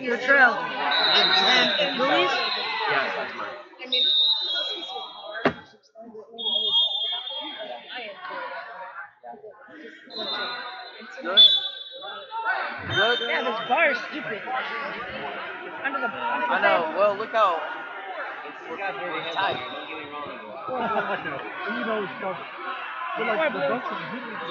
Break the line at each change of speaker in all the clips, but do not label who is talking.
Luttrell. And Ruiz?
Yes, that's mine. Good? Good?
Yeah, this bar is stupid. Under the
I know. Well, look how it's tight.
Don't get me wrong.
You know, stuff. But like the Bucks are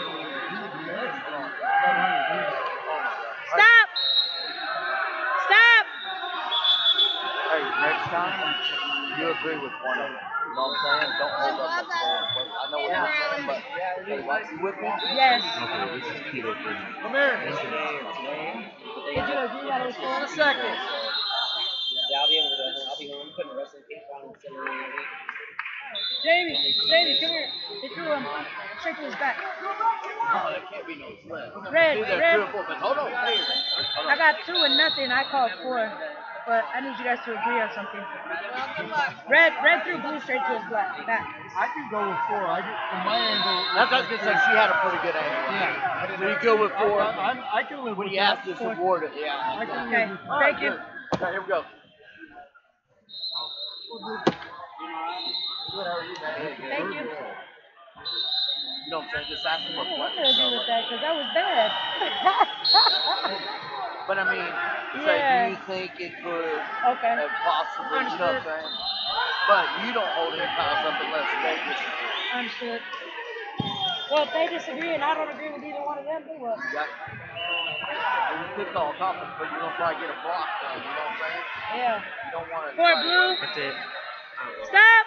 Stop! Stop!
Hey, next time, you agree with one of them. You know what I'm saying? Don't hold up that phone. I know what you're saying, but hey, you with me?
Yes.
okay, this is kilo for me.
Come here.
Did you agree that it was
Hold on a
4?
second.
Yeah, I'll be able to. I'll be home putting the wrestling tape on and sending it in.
Jamie, come here. They threw him straight to his back.
Oh, there can't be no slip.
Red,
Either
red.
2 or 4 minutes. Hold on. Wait a minute. Hold
I
on.
got 2 and nothing. I called 4. But I need you guys to agree on something. Red threw blue straight to his back.
I can go with 4. I get from my angle.
That's what I was going to say. She had a pretty good angle.
Yeah.
So you go with 4.
I can live
When
with
you
that.
have to support it. Yeah.
I can
Okay,
live with
thank you.
All right, here we go. Good, how are you, man?
Thank you.
You know what I'm saying? Just ask them
I
what
don't want to
questions.
agree with that because that was bad.
But I mean, say,
Yeah.
do you think it could
Okay.
have possibly, you know what I'm saying? But you don't hold any piles up unless they disagree.
Understood. Well, if they disagree and I don't agree with either one of them, then what?
You got, well, you could call a conference, but you're going to probably get a block though, you know what I'm saying?
Yeah.
You don't want to.
4 blue.
That's it.
Stop!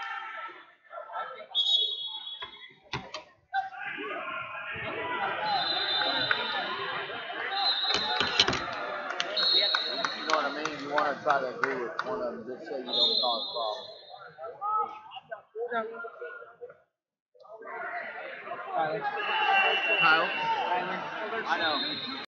You know what I mean? You want to try to agree with one of them just so you don't cause problems.
No.
Kyle? I know.